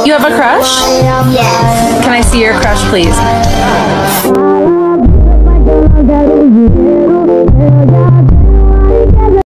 You have a crush? Yes. Can I see your crush, please?